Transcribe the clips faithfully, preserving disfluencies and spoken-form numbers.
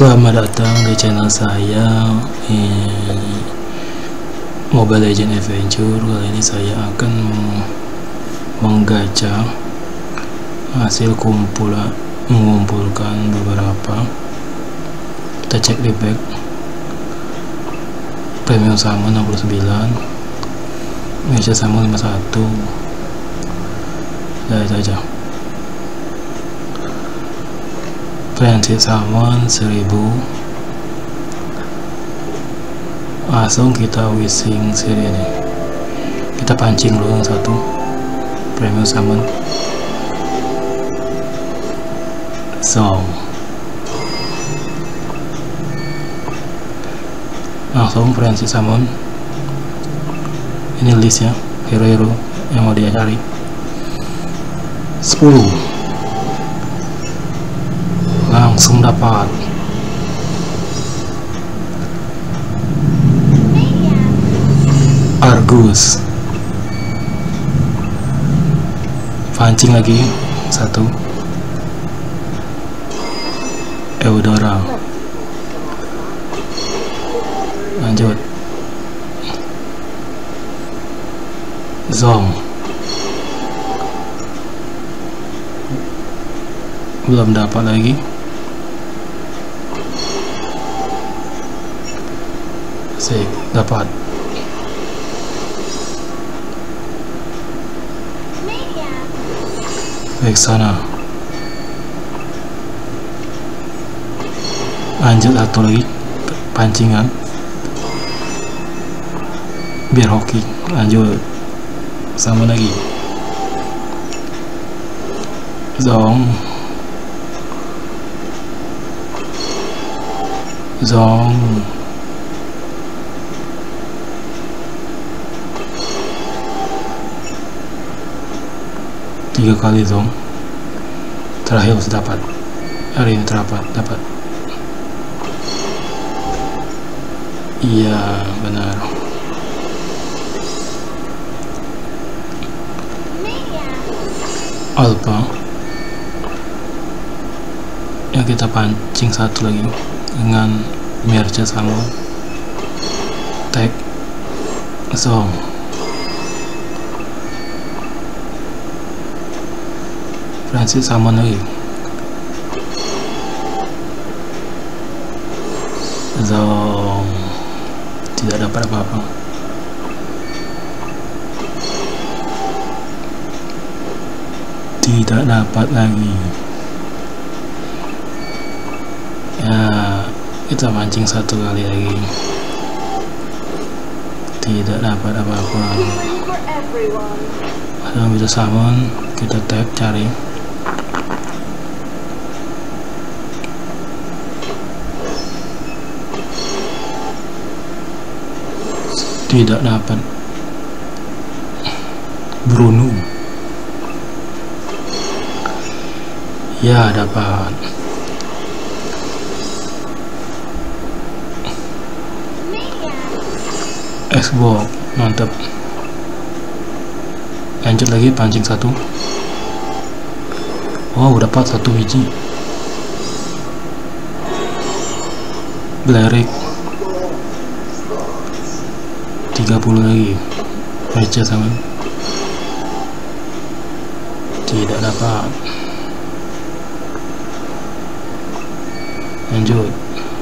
Selamat datang di channel saya eh, Mobile Legends Adventure. Kali ini saya akan menggacha hasil kumpulan, mengumpulkan beberapa. Kita cek di back. Premium sama enam puluh sembilan, Meja sama lima puluh satu. Ya itu aja. Transit salmon seribu. Langsung kita wishing seri ini. Kita pancing dulu yang satu premium salmon. So langsung transit salmon. Ini list ya, hero-hero yang mau dia cari. Sepuluh langsung dapat. Argus, pancing lagi satu. Eudora, lanjut. Zong, belum dapat lagi. Sik, dapat. Baik, sana. Lanjut satu lagi pancingan biar hoki. Lanjut sama lagi. Zong, Zong, tiga kali Zong. Terakhir harus dapat. Hari ini terdapat dapat. Iya benar. Alpha. Ya kita pancing satu lagi dengan merge sama tag Zong. Francis sama lagi. Zong tidak dapat apa-apa. Tidak dapat lagi. Ya, kita mancing satu kali lagi. Tidak dapat apa-apa. Ada bisa summon, kita tap cari. Tidak dapat. Bruno. Ya dapat. Xbox, mantap. Lanjut lagi pancing satu. Wow, dapat satu biji. Blerick tiga puluh lagi. Meja sama. Tidak dapat. Lanjut.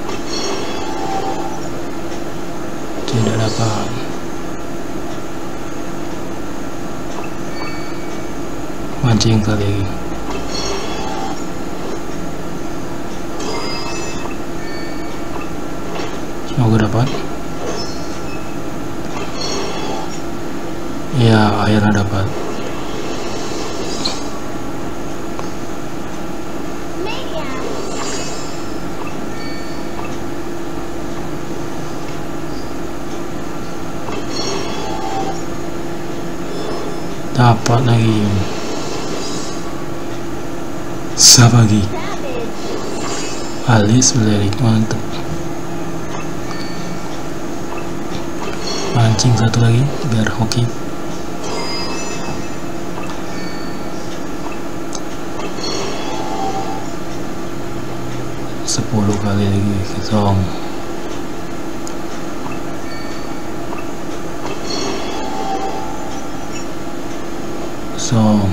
Tidak dapat. Mancing kali lagi. Semoga dapat. Ya, akhirnya dapat. Dapat lagi. Sabagi. Alis Blerick, mantap. Pancing satu lagi biar hoki. sepuluh kali lagi song. Song.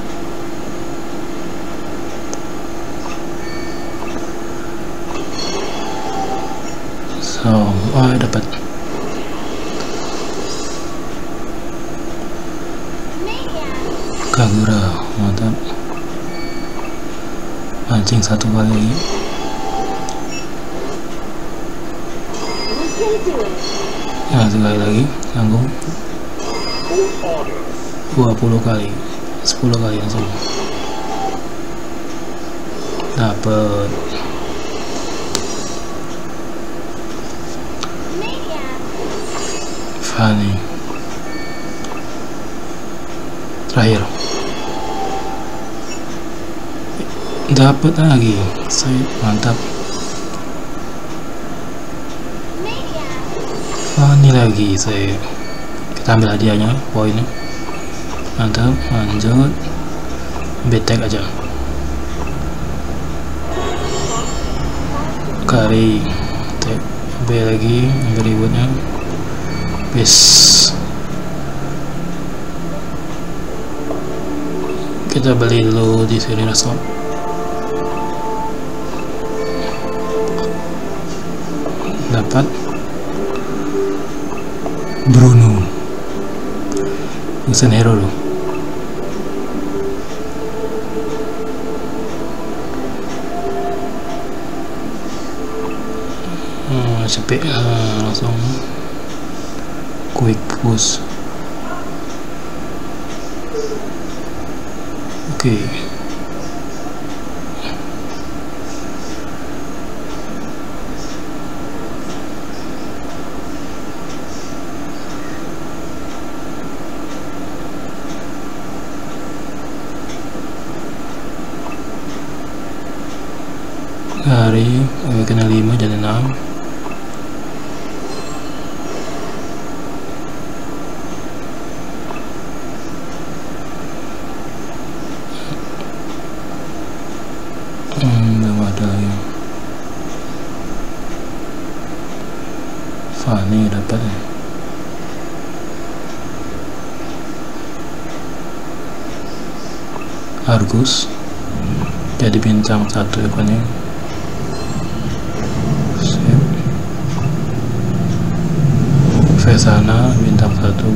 Song. Oh, dapat. Kagura, mantap. Mancing satu kali lagi. Nah, sekali lagi langsung dua puluh kali, sepuluh kali langsung dapat. Funny. Terakhir dapat lagi, saya mantap. Funny lagi, saya kita ambil hadiahnya, poinnya mantap. Lanjut betek aja kali tek B lagi, ambil rewardnya bis. Kita beli dulu di sini resort. Dapat Bruno, bukan hero loh. Hmm, cepet uh, langsung quick push. Oke. Okay. Hari eh, kena lima jadi enam. Hmm, belum ada lagi. Fanny dapat ya. Argus jadi bintang satu ikonnya. Vesana bintang satu.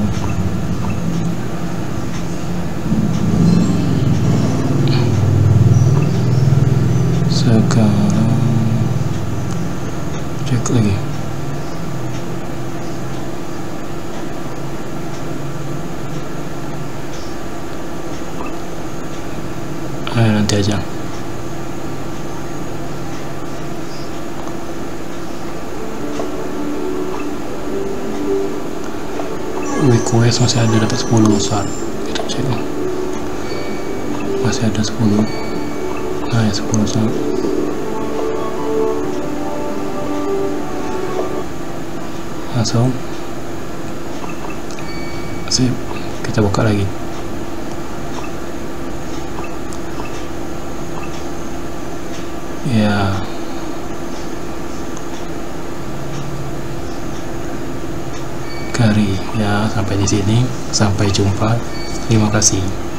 Sekarang cek lagi. Ayo nanti aja. Request masih ada, dapat sepuluh saat kita cek, masih ada sepuluh. Nah ya, sepuluh saat langsung sip. Kita buka lagi. Ya, Kari ya. Sampai di sini, sampai jumpa, terima kasih.